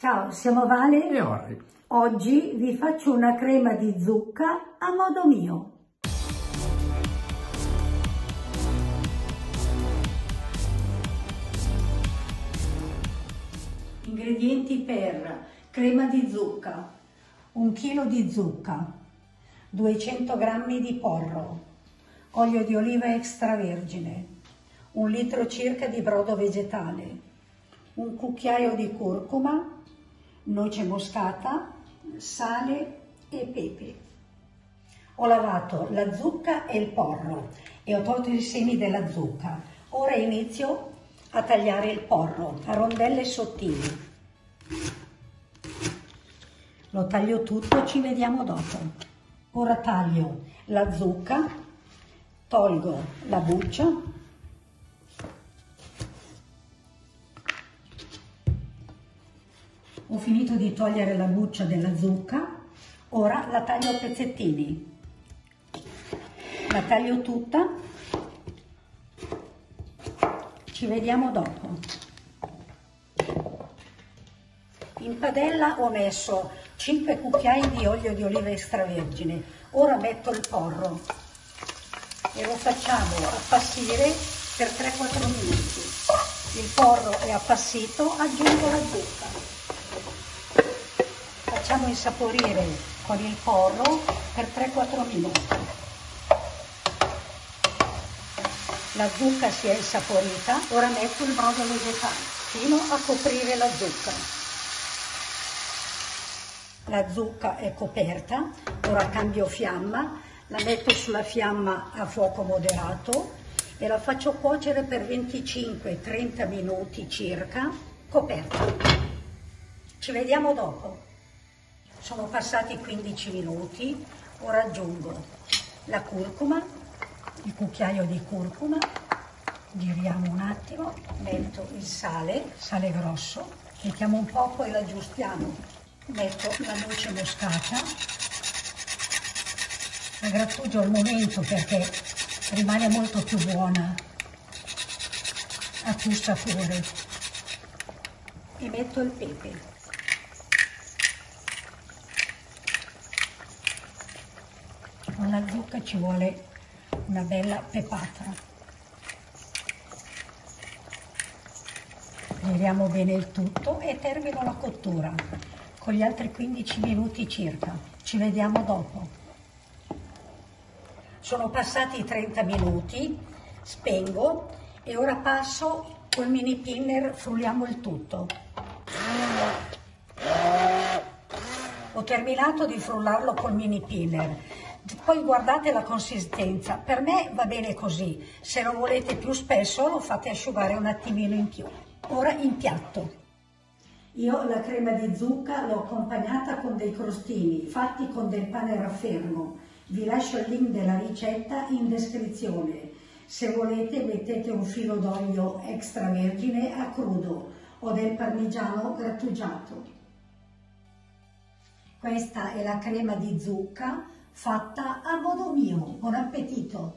Ciao, siamo Vale e Ori. Oggi vi faccio una crema di zucca a modo mio. Ingredienti per crema di zucca: 1 kg di zucca, 200 g di porro, olio di oliva extravergine, 1 litro circa di brodo vegetale, un cucchiaio di curcuma, noce moscata, sale e pepe. Ho lavato la zucca e il porro e ho tolto i semi della zucca. Ora inizio a tagliare il porro a rondelle sottili. Lo taglio tutto, ci vediamo dopo. Ora taglio la zucca, tolgo la buccia. Ho finito di togliere la buccia della zucca, ora la taglio a pezzettini. La taglio tutta, ci vediamo dopo. In padella ho messo 5 cucchiai di olio di oliva extravergine, ora metto il porro e lo facciamo appassire per 3-4 minuti. Il porro è appassito, aggiungo la zucca. Facciamo insaporire con il porro per 3-4 minuti. La zucca si è insaporita, ora metto il brodo vegetale fino a coprire la zucca. La zucca è coperta, ora cambio fiamma, la metto sulla fiamma a fuoco moderato e la faccio cuocere per 25-30 minuti circa, coperta. Ci vediamo dopo. Sono passati 15 minuti, ora aggiungo la curcuma, il cucchiaio di curcuma, giriamo un attimo, metto il sale grosso, mettiamo un po', poi l'aggiustiamo, metto la noce moscata, la grattugio al momento perché rimane molto più buona a più sapore, e metto il pepe. Con la zucca ci vuole una bella pepata. Giriamo bene il tutto e termino la cottura con gli altri 15 minuti circa. Ci vediamo dopo. Sono passati 30 minuti, spengo e ora passo col mini pinner, frulliamo il tutto. Ho terminato di frullarlo col mini pinner. Poi guardate la consistenza, per me va bene così, se lo volete più spesso lo fate asciugare un attimino in più. Ora impiatto. Io la crema di zucca l'ho accompagnata con dei crostini fatti con del pane raffermo. Vi lascio il link della ricetta in descrizione. Se volete mettete un filo d'olio extravergine a crudo o del parmigiano grattugiato. Questa è la crema di zucca fatta a modo mio. Buon appetito!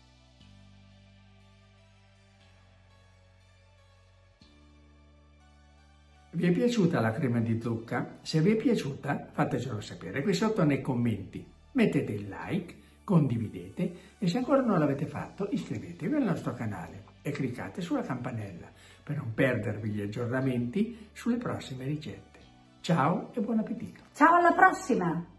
Vi è piaciuta la crema di zucca? Se vi è piaciuta fatecelo sapere qui sotto nei commenti. Mettete il like, condividete e se ancora non l'avete fatto iscrivetevi al nostro canale e cliccate sulla campanella per non perdervi gli aggiornamenti sulle prossime ricette. Ciao e buon appetito! Ciao, alla prossima!